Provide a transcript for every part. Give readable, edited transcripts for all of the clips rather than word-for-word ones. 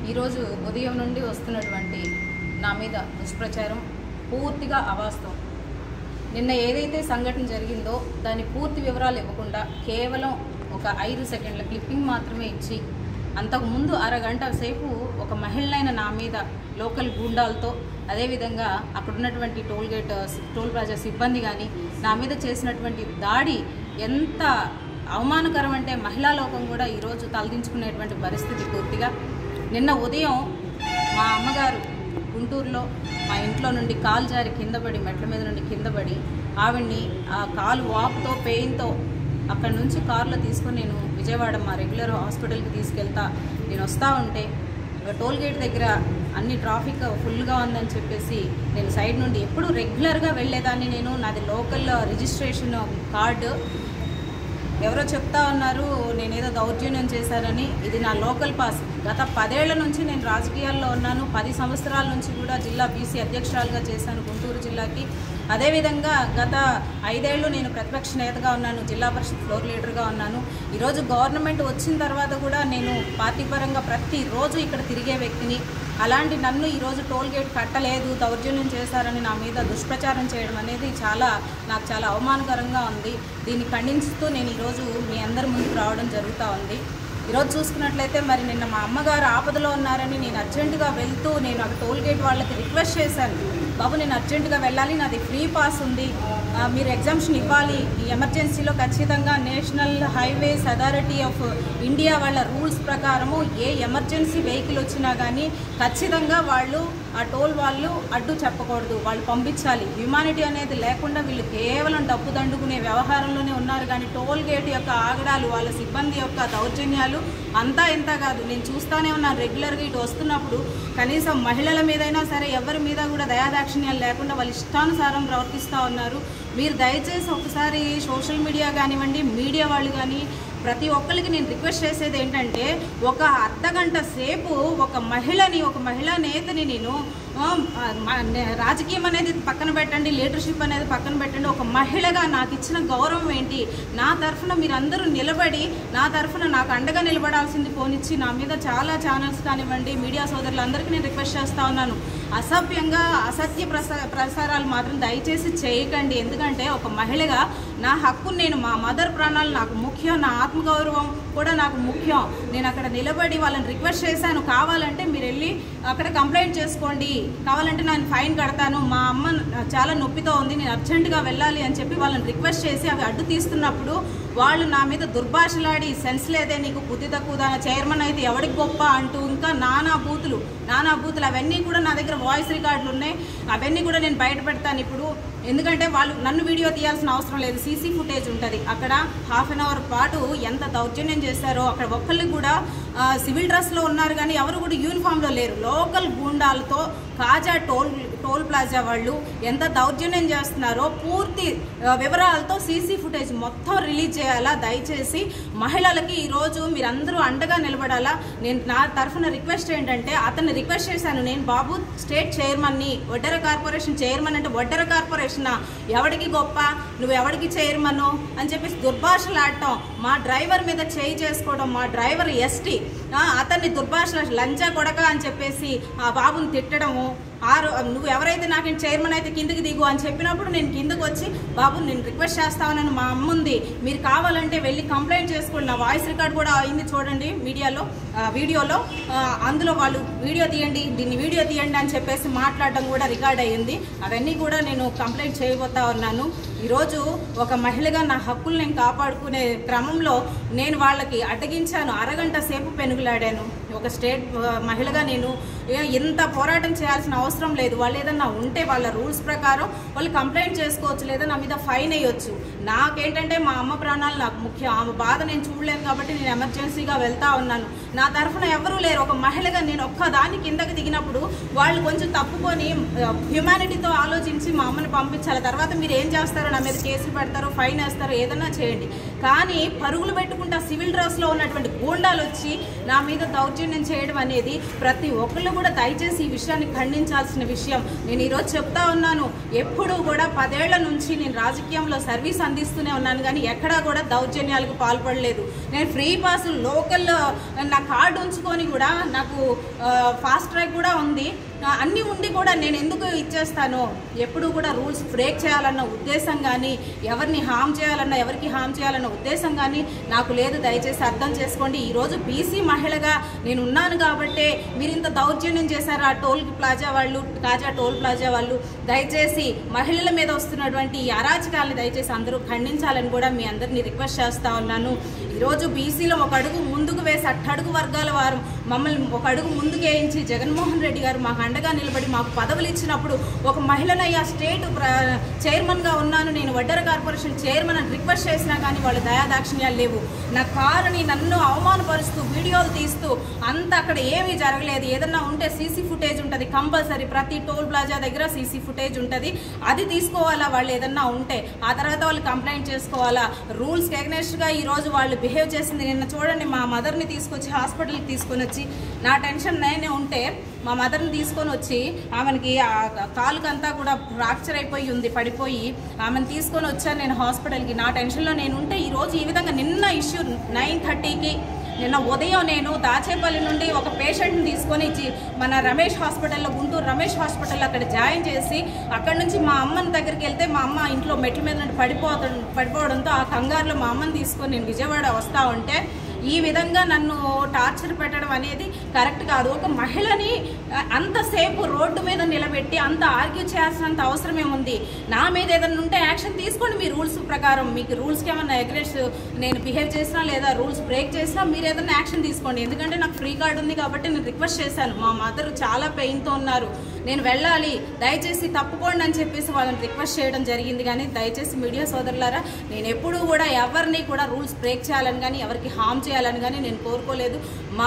ఈరోజు ఉదయం నుండి వస్తున్నటువంటి నా మీద దుష్ప్రచారం పూర్తిగా అవాస్తవం. నిన్న ఏదైతే సంఘటన జరిగిందో దాని పూర్తి వివరాలు ఇవ్వకుండా కేవలం ఒక 5 సెకండ్ల క్లిప్పింగ్ మాత్రమే ఇచ్చి అంతకుముందు అరగంట సేపు ఒక మహిళనైన నా మీద లోకల్ గూండాలతో అదేవిధంగా అక్కడ ఉన్నటువంటి టోల్ ప్లాజా సిబ్బంది కానీ నా మీద చేసినటువంటి దాడి ఎంత అవమానకరం అంటే మహిళా లోకం కూడా ఈరోజు తలదించుకునేటువంటి పరిస్థితి. పూర్తిగా నిన్న ఉదయం మా అమ్మగారు గుంటూరులో మా ఇంట్లో నుండి కాలు జారి కిందపడి మెట్ల మీద నుండి కిందపడి ఆవిడ్ని ఆ కాలు వాపుతో పెయిన్తో అక్కడి నుంచి కారులో తీసుకొని నేను విజయవాడ మా రెగ్యులర్ హాస్పిటల్కి తీసుకెళ్తా నేను వస్తూ ఉంటే టోల్ గేట్ దగ్గర అన్ని ట్రాఫిక్ ఫుల్గా ఉందని చెప్పేసి నేను సైడ్ నుండి ఎప్పుడు రెగ్యులర్గా వెళ్ళేదాన్ని. నేను నాది లోకల్ రిజిస్ట్రేషన్ కార్డు. ఎవరో చెప్తా ఉన్నారు నేనేదో దౌర్జన్యం చేశానని. ఇది నా లోకల్ పాస్. గత 10 ఏళ్ల నుంచి నేను రాజకీయాల్లో ఉన్నాను. 10 సంవత్సరాల నుంచి కూడా జిల్లా బీసీ అధ్యక్షురాలుగా చేశాను గుంటూరు జిల్లాకి. అదేవిధంగా గత 5 ఏళ్ళు నేను ప్రతిపక్ష నేతగా ఉన్నాను, జిల్లా పరిషత్ ఫ్లోర్ లీడర్గా ఉన్నాను. ఈరోజు గవర్నమెంట్ వచ్చిన తర్వాత కూడా నేను పార్టీ పరంగా ప్రతిరోజు ఇక్కడ తిరిగే వ్యక్తిని. అలాంటి నన్ను ఈరోజు టోల్ గేట్ కట్టలేదు, దౌర్జన్యం చేశారని నా మీద దుష్ప్రచారం చేయడం అనేది నాకు చాలా అవమానకరంగా ఉంది. దీన్ని ఖండిస్తూ నేను ఈరోజు మీ అందరి ముందుకు రావడం జరుగుతూ ఉంది. ఈరోజు చూసుకున్నట్లయితే మరి నిన్న మా అమ్మగారు ఆపదలో ఉన్నారని నేను అర్జెంటుగా వెళ్తూ నేను అక్కడ టోల్ గేట్ వాళ్ళకి రిక్వెస్ట్ చేశాను, బాబు నేను అర్జెంటుగా వెళ్ళాలి, నాది ఫ్రీ పాస్ ఉంది, మీరు ఎగ్జామ్షన్ ఇవ్వాలి. ఈ ఎమర్జెన్సీలో ఖచ్చితంగా national highways authority of India వాళ్ళ రూల్స్ ప్రకారము ఏ ఎమర్జెన్సీ వెహికల్ వచ్చినా కానీ ఖచ్చితంగా వాళ్ళు ఆ టోల్ వాళ్ళు అడ్డు చెప్పకూడదు, వాళ్ళు పంపించాలి. హ్యూమానిటీ అనేది లేకుండా వీళ్ళు కేవలం డబ్బు దండుకునే వ్యవహారంలోనే ఉన్నారు. కానీ టోల్ గేట్ యొక్క ఆగడాలు, వాళ్ళ సిబ్బంది యొక్క దౌర్జన్యాలు అంతా ఇంత కాదు. నేను చూస్తూనే ఉన్నాను రెగ్యులర్గా ఇటు వస్తున్నప్పుడు. కనీసం మహిళల మీదైనా సరే ఎవరి మీద కూడా దయాదాక్షిణ్యాలు లేకుండా వాళ్ళు ఇష్టానుసారం ప్రవర్తిస్తూ ఉన్నారు. మీరు దయచేసి ఒకసారి సోషల్ మీడియా కానివ్వండి, మీడియా వాళ్ళు కానీ ప్రతి ఒక్కరికి నేను రిక్వెస్ట్ చేసేది ఏంటంటే, ఒక అర్ధగంట సేపు ఒక మహిళా నేతని నేను రాజకీయం అనేది పక్కన పెట్టండి, లీడర్షిప్ అనేది పక్కన పెట్టండి, ఒక మహిళగా నాకు ఇచ్చిన గౌరవం ఏంటి, నా తరఫున మీరందరూ నిలబడి నా తరఫున నాకు అండగా నిలబడాల్సింది పోనిచ్చి నా మీద చాలా ఛానల్స్ కానివ్వండి, మీడియా సోదరులందరికీ నేను రిక్వెస్ట్ చేస్తూ ఉన్నాను. అసభ్యంగా అసత్య ప్రసారాలు మాత్రం దయచేసి చేయకండి. ఎందుకంటే ఒక మహిళగా నా హక్కు, నేను మా మదర్ ప్రాణాలు నాకు ముఖ్యం, నా ఆత్మగౌరవం కూడా నాకు ముఖ్యం. నేను అక్కడ నిలబడి వాళ్ళని రిక్వెస్ట్ చేశాను, కావాలంటే మీరు వెళ్ళి అక్కడ కంప్లైంట్ చేసుకోండి, కావాలంటే నేను ఫైన్ కడతాను, మా అమ్మ చాలా నొప్పితో ఉంది, నేను అర్జెంటుగా వెళ్ళాలి అని చెప్పి వాళ్ళని రిక్వెస్ట్ చేసి అవి అడ్డు తీస్తున్నప్పుడు వాళ్ళు నా మీద దుర్భాషలాడి, సెన్స్ లేదే నీకు, బుద్ధి తక్కువ, చైర్మన్ అయితే ఎవరికి గొప్ప అంటూ ఇంకా నానా బూతులు అవన్నీ కూడా నా దగ్గర వాయిస్ రికార్డులు ఉన్నాయి. అవన్నీ కూడా నేను బయట పెడతాను ఇప్పుడు. ఎందుకంటే వాళ్ళు నన్ను వీడియో తీయాల్సిన అవసరం లేదు, సీసీ ఫుటేజ్ ఉంటుంది. అక్కడ ½ అన్ అవర్ పాటు ఎంత దౌర్జన్యం చేశారో. అక్కడ ఒక్కళ్ళు కూడా సివిల్ డ్రెస్లో ఉన్నారు కానీ ఎవరు కూడా యూనిఫామ్లో లేరు. లోకల్ గూండాలతో కాజా టోల్ ప్లాజా వాళ్ళు ఎంత దౌర్జన్యం చేస్తున్నారో పూర్తి వివరాలతో సీసీ ఫుటేజ్ మొత్తం రిలీజ్ చేయాలా. దయచేసి మహిళలకి ఈరోజు మీరందరూ అండగా నిలబడాలా. నేను నా తరఫున రిక్వెస్ట్ ఏంటంటే, అతన్ని రిక్వెస్ట్ చేశాను, నేను బాబు స్టేట్ చైర్మన్ని, వడ్డెర కార్పొరేషన్ చైర్మన్ అంటే వడ్డెర కార్పొరేషనా, ఎవడికి గొప్ప, నువ్వు ఎవడికి చైర్మను అని చెప్పేసి దుర్భాషలాడటం, మా డ్రైవర్ మీద చేయి చేసుకోవడం, మా డ్రైవర్ ఎస్టీ అతన్ని దుర్భాష లంచా కొడక అని చెప్పేసి ఆ బాబుని తిట్టడము. నువ్వు ఎవరైతే నాకు చైర్మన్ అయితే కిందకి దిగు అని చెప్పినప్పుడు నేను కిందకు వచ్చి, బాబు నేను రిక్వెస్ట్ చేస్తానని, మా అమ్మ ఉంది, మీరు కావాలంటే వెళ్ళి కంప్లైంట్ చేసుకోండి, నా వాయిస్ రికార్డ్ కూడా అయింది చూడండి వీడియోలో, అందులో వాళ్ళు దీన్ని వీడియో తీయండి అని చెప్పేసి మాట్లాడడం కూడా రికార్డ్ అయ్యింది. అవన్నీ కూడా నేను కంప్లైంట్ చేయబోతా ఉన్నాను. ఈరోజు ఒక మహిళగా నా హక్కులు నేను కాపాడుకునే క్రమంలో నేను వాళ్ళకి అడ్డగించాను, అరగంట సేపు పెనుగులాడాను. ఒక స్టేట్ మహిళగా నేను ఇంత పోరాటం చేయాల్సిన అవసరం లేదు. వాళ్ళు ఏదన్నా ఉంటే వాళ్ళ రూల్స్ ప్రకారం వాళ్ళు కంప్లైంట్ చేసుకోవచ్చు, లేదా నా మీద ఫైన్ వేయొచ్చు. నాకేంటంటే మా అమ్మ ప్రాణాలు నాకు ముఖ్యం. ఆమె బాధ నేను చూడలేను కాబట్టి నేను ఎమర్జెన్సీగా వెళ్తా ఉన్నాను. నా తరఫున ఎవరూ లేరు. ఒక మహిళగా నేను ఒక్కదాన్ని కిందకి దిగినప్పుడు వాళ్ళు కొంచెం తప్పుకొని హ్యూమానిటీతో ఆలోచించి మా అమ్మని పంపించాలి. తర్వాత మీరు ఏం చేస్తారో, నా మీద కేసులు పెడతారో, ఫైన్ వేస్తారో, ఏదన్నా చేయండి. కానీ పరుగులు పెట్టుకుంటా సివిల్ డ్రెస్లో ఉన్నటువంటి గూండాలు వచ్చి నా మీద దౌర్జన్యం చేయడం అనేది ప్రతి ఒక్కళ్ళు కూడా దయచేసి ఈ విషయాన్ని ఖండించాల్సిన విషయం. నేను ఈరోజు చెప్తా ఉన్నాను, ఎప్పుడూ కూడా 10 ఏళ్ల నుంచి నేను రాజకీయంలో సర్వీస్ అందిస్తూనే ఉన్నాను కానీ ఎక్కడా కూడా దౌర్జన్యాలకు పాల్పడలేదు. నేను ఫ్రీ పాస్ లోకల్ నా కార్డు ఉంచుకొని తీసుకొని కూడా నాకు ఫాస్ట్ ట్రాక్ కూడా ఉంది, అన్నీ ఉండి కూడా నేను ఎందుకు ఇచ్చేస్తాను? ఎప్పుడు కూడా రూల్స్ బ్రేక్ చేయాలన్న ఉద్దేశం కానీ, ఎవరిని హామ్ చేయాలన్నా ఎవరికి హామ్ చేయాలన్న ఉద్దేశం కానీ నాకు లేదు. దయచేసి అర్థం చేసుకోండి. ఈరోజు బీసీ మహిళగా నేను ఉన్నాను కాబట్టే మీరు ఇంత దౌర్జన్యం చేశారు ఆ టోల్ ప్లాజా వాళ్ళు, కాజా టోల్ ప్లాజా వాళ్ళు. దయచేసి మహిళల మీద వస్తున్నటువంటి ఈ అరాచకాలను దయచేసి అందరూ ఖండించాలని కూడా మీ అందరినీ రిక్వెస్ట్ చేస్తూ ఉన్నాను. ఈరోజు బీసీలో ఒక అడుగు ముందుకు వేసి అట్టడుగు వర్గాల వారు మమ్మల్ని ఒక అడుగు ముందుకు వేయించి జగన్మోహన్ రెడ్డి గారు మాకు అండగా నిలబడి మాకు పదవులు ఇచ్చినప్పుడు ఒక మహిళనయ్యా స్టేట్ చైర్మన్గా ఉన్నాను, నేను వడ్డెర కార్పొరేషన్ చైర్మన్ అని రిక్వెస్ట్ చేసినా కానీ వాళ్ళు దయాదాక్షిణ్యాలు లేవు. నా కారుని నన్ను అవమానపరుస్తూ వీడియోలు తీస్తూ అంత అక్కడ ఏమీ జరగలేదు. ఏదన్నా ఉంటే సీసీ ఫుటేజ్ ఉంటుంది కంపల్సరీ, ప్రతి టోల్ ప్లాజా దగ్గర సీసీ ఫుటేజ్ ఉంటుంది, అది తీసుకోవాలా వాళ్ళు ఏదన్నా ఉంటే. ఆ తర్వాత వాళ్ళు కంప్లైంట్ చేసుకోవాలా. రూల్స్కి ఎగ్నెస్ట్గా ఈరోజు వాళ్ళు బిహేవ్ చేసింది. నిన్న చూడండి, మా మదర్ని తీసుకొచ్చి హాస్పిటల్కి తీసుకొని వచ్చి, నా టెన్షన్ నేనే ఉంటే మా మదర్ని తీసుకొని వచ్చి ఆమెకి కాలుకంతా కూడా ఫ్రాక్చర్ అయిపోయి ఉంది, పడిపోయి ఆమెను తీసుకొని వచ్చాను నేను హాస్పిటల్కి. నా టెన్షన్లో నేను ఉంటే ఈరోజు ఈ విధంగా నిన్న ఇష్యూ 9:30కి నిన్న ఉదయం నేను దాచేపల్లి నుండి ఒక పేషెంట్ని తీసుకొని మన రమేష్ హాస్పిటల్లో, గుంటూరు రమేష్ హాస్పిటల్లో అక్కడ జాయిన్ చేసి అక్కడి నుంచి మా అమ్మని దగ్గరికి వెళ్తే మా అమ్మ ఇంట్లో మెట్ల మీద నుండి పడిపోవడంతో ఆ కంగారులో మా అమ్మని తీసుకొని నేను విజయవాడ వస్తూ ఉంటే ఈ విధంగా నన్ను టార్చర్ పెట్టడం అనేది కరెక్ట్ కాదు. ఒక మహిళని అంతసేపు రోడ్డు మీద నిలబెట్టి అంత ఆర్గ్యూ చేయాల్సినంత అవసరం ఏముంది? నా మీద ఏదైనా ఉంటే యాక్షన్ తీసుకోండి మీ రూల్స్ ప్రకారం. మీకు రూల్స్కి ఏమన్నా అగ్రెస్ నేను బిహేవ్ చేసినా లేదా రూల్స్ బ్రేక్ చేసినా మీరు ఏదైనా యాక్షన్ తీసుకోండి. ఎందుకంటే నాకు ఫ్రీ కార్డు ఉంది కాబట్టి నేను రిక్వెస్ట్ చేశాను. మా మదర్ చాలా పెయిన్తో ఉన్నారు, నేను వెళ్ళాలి, దయచేసి తప్పుకోండి అని చెప్పేసి వాళ్ళని రిక్వెస్ట్ చేయడం జరిగింది. కానీ దయచేసి మీడియా సోదరులారా, నేను ఎప్పుడూ కూడా ఎవరిని కూడా రూల్స్ బ్రేక్ చేయాలని కానీ ఎవరికి హామ్ చేయాలని కానీ నేను కోరుకోలేదు.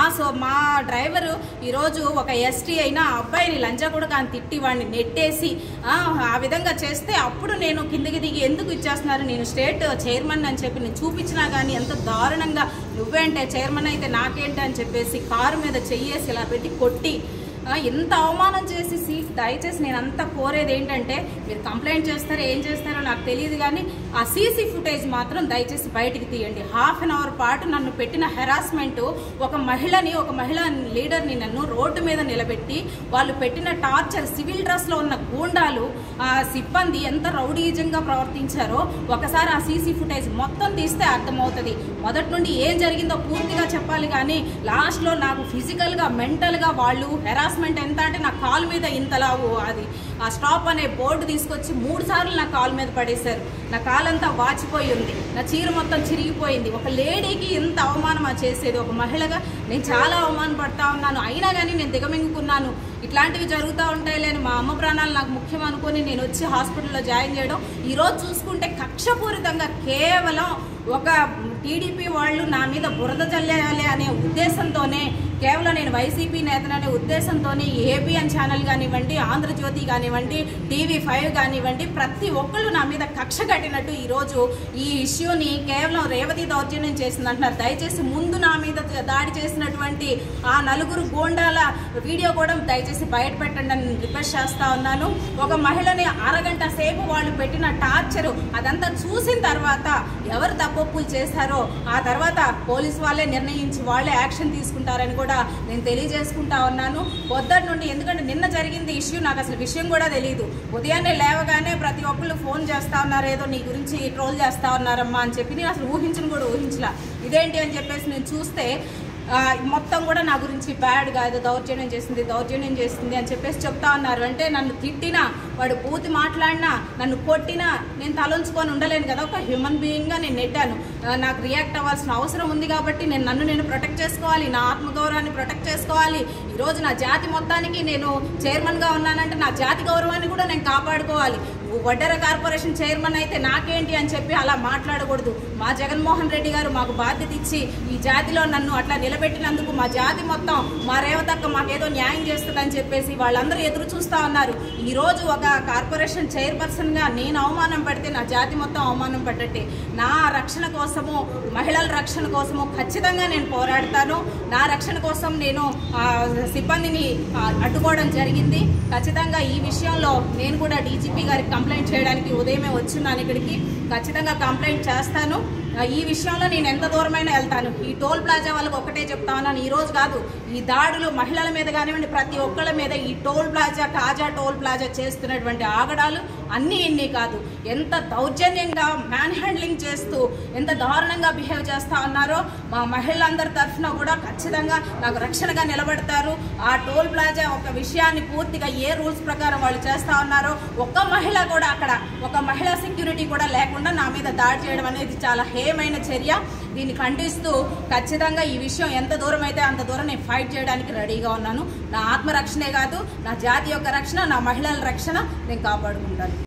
మా డ్రైవరు ఈరోజు ఒక ఎస్టీ అయినా అబ్బాయిని లంచా కూడా కానీ తిట్టి వాడిని నెట్టేసి ఆ విధంగా చేస్తే అప్పుడు నేను కిందకి దిగి ఎందుకు ఇచ్చేస్తున్నారు, నేను స్టేట్ చైర్మన్ అని చెప్పి నేను చూపించినా కానీ ఎంత దారుణంగా నువ్వేంటే చైర్మన్ అయితే నాకేంటి అని చెప్పేసి కారు మీద చెయ్యేసి ఇలా పెట్టి కొట్టి ఎంత అవమానం చేసి దయచేసి నేను అంతా కోరేది ఏంటంటే మీరు కంప్లైంట్ చేస్తారో ఏం చేస్తారో నాకు తెలియదు, కానీ ఆ సీసీ ఫుటేజ్ మాత్రం దయచేసి బయటికి తీయండి. 1/2 అవర్ పాటు నన్ను పెట్టిన హెరాస్మెంటు, ఒక మహిళా లీడర్ని నన్ను రోడ్డు మీద నిలబెట్టి వాళ్ళు పెట్టిన టార్చర్, సివిల్ డ్రెస్లో ఉన్న గూండాలు ఆ సిబ్బంది ఎంత రౌడీజంగా ప్రవర్తించారో ఒకసారి ఆ సీసీ ఫుటేజ్ మొత్తం తీస్తే అర్థమవుతుంది. మొదటి నుండి ఏం జరిగిందో పూర్తిగా చెప్పాలి, కానీ లాస్ట్లో నాకు ఫిజికల్గా మెంటల్గా వాళ్ళు హెరాస్మెంట్ ఎంత అంటే నా కాలు మీద ఇంతలా అది ఆ స్టాప్ అనే బోర్డు తీసుకొచ్చి 3 సార్లు నా కాలు మీద పడేశారు. నా కాలంతా వాచిపోయి ఉంది, నా చీర మొత్తం చిరిగిపోయింది. ఒక లేడీకి ఎంత అవమానం చేసేది, ఒక మహిళగా నేను చాలా అవమానపడతా ఉన్నాను. అయినా కానీ నేను దిగమింగుకున్నాను. ఇట్లాంటివి జరుగుతూ ఉంటాయి లేని మా అమ్మ ప్రాణాలు నాకు ముఖ్యం అనుకొని నేను వచ్చి హాస్పిటల్లో జాయిన్ చేయడం. ఈరోజు చూసుకుంటే కక్షపూరితంగా కేవలం ఒక టీడీపీ వాళ్ళు నా మీద బురద జల్లేయాలి అనే ఉద్దేశంతోనే, కేవలం నేను వైసీపీ నేతననే ఉద్దేశంతోనే ఏబిఎన్ ఛానల్ కానివ్వండి, ఆంధ్రజ్యోతి కానివ్వండి, TV5 కానివ్వండి, ప్రతి ఒక్కళ్ళు నా మీద కక్ష కట్టినట్టు ఈరోజు ఈ ఇష్యూని కేవలం రేవతి దౌర్జన్యం చేసింది అంటున్నారు. దయచేసి ముందు నా మీద దాడి చేసినటువంటి ఆ 4 గోండాల వీడియో కూడా దయచేసి బయట పెట్టండి అని రిక్వెస్ట్ చేస్తా ఉన్నాను. ఒక మహిళని అరగంట సేపు వాళ్ళు పెట్టిన టార్చరు అదంతా చూసిన తర్వాత ఎవరు తప్పులు చేశారో ఆ తర్వాత పోలీసు వాళ్ళే నిర్ణయించి వాళ్ళే యాక్షన్ తీసుకుంటారని కూడా నేను తెలియజేసుకుంటా ఉన్నాను పొద్దున్న నుండి. ఎందుకంటే నిన్న జరిగింది ఇష్యూ, నాకు అసలు విషయం కూడా తెలియదు. ఉదయాన్నే లేవగానే ప్రతి ఒక్కళ్ళు ఫోన్ చేస్తా ఉన్నారు, ఏదో నీ గురించి ట్రోల్ చేస్తా ఉన్నారమ్మా అని చెప్పి. నేను అసలు ఊహించలా ఇదేంటి అని చెప్పేసి నేను చూస్తే మొత్తం కూడా నా గురించి బ్యాడ్గా ఏదో దౌర్జన్యం చేసింది అని చెప్పేసి చెప్తా ఉన్నారు. అంటే నన్ను తిట్టినా, వాడు బూతి మాట్లాడినా, నన్ను కొట్టినా నేను తలంచుకొని ఉండలేను కదా. ఒక హ్యూమన్ బీయింగ్గా నేను నెట్టాను. నాకు రియాక్ట్ అవ్వాల్సిన అవసరం ఉంది కాబట్టి నన్ను ప్రొటెక్ట్ చేసుకోవాలి, నా ఆత్మగౌరవాన్ని ప్రొటెక్ట్ చేసుకోవాలి. ఈరోజు నా జాతి మొత్తానికి నేను చైర్మన్గా ఉన్నానంటే నా జాతి గౌరవాన్ని కూడా నేను కాపాడుకోవాలి. వడ్డెర కార్పొరేషన్ చైర్మన్ అయితే నాకేంటి అని చెప్పి అలా మాట్లాడకూడదు. మా జగన్మోహన్ రెడ్డి గారు మాకు బాధ్యత ఇచ్చి ఈ జాతిలో నన్ను అట్లా నిలబెట్టినందుకు మా జాతి మొత్తం, మా రేవతక్క మాకేదో న్యాయం చేస్తుందని చెప్పేసి వాళ్ళందరూ ఎదురు చూస్తూ ఉన్నారు. ఈరోజు ఒక కార్పొరేషన్ చైర్పర్సన్గా నేను అవమానం పడితే నా జాతి మొత్తం అవమానం పడ్డట్టే. నా రక్షణ కోసము, మహిళల రక్షణ కోసము ఖచ్చితంగా నేను పోరాడతాను. నా రక్షణ కోసం నేను సిబ్బందిని అడ్డుకోవడం జరిగింది. ఖచ్చితంగా ఈ విషయంలో నేను కూడా డీజీపీ గారికి కంప్లైంట్ చేయడానికి ఉదయమే వచ్చున్నాను ఇక్కడికి. ఖచ్చితంగా కంప్లైంట్ చేస్తాను. ఈ విషయంలో నేను ఎంత దూరమైనా వెళ్తాను. ఈ టోల్ ప్లాజా వాళ్ళకి ఒకటే చెప్తా ఉన్నాను, ఈ రోజు కాదు, ఈ దాడులు మహిళల మీద కానివ్వండి, ప్రతి ఒక్కళ్ళ మీద ఈ toll plaza, Kaza toll plaza చేస్తున్నటువంటి ఆగడాలు అన్నీ ఇన్ని కాదు. ఎంత దౌర్జన్యంగా మ్యాన్ హ్యాండ్లింగ్ చేస్తూ ఎంత దారుణంగా బిహేవ్ చేస్తా ఉన్నారో మా మహిళలందరి తరఫున కూడా ఖచ్చితంగా నాకు రక్షణగా నిలబడతారు. ఆ టోల్ ప్లాజా ఒక విషయాన్ని పూర్తిగా ఏ రూల్స్ ప్రకారం వాళ్ళు చేస్తా ఉన్నారో ఒక్క మహిళ కూడా అక్కడ ఒక మహిళా సెక్యూరిటీ కూడా లేకుండా నా మీద దాడి చేయడం అనేది చాలా హేయమైన చర్య. దీన్ని ఖండిస్తూ ఖచ్చితంగా ఈ విషయం ఎంత దూరం అయితే అంత దూరం నేను ఫైట్ చేయడానికి రెడీగా ఉన్నాను. నా ఆత్మరక్షణే కాదు, నా జాతి యొక్క రక్షణ, నా మహిళల రక్షణ నేను కాపాడుకుంటాను.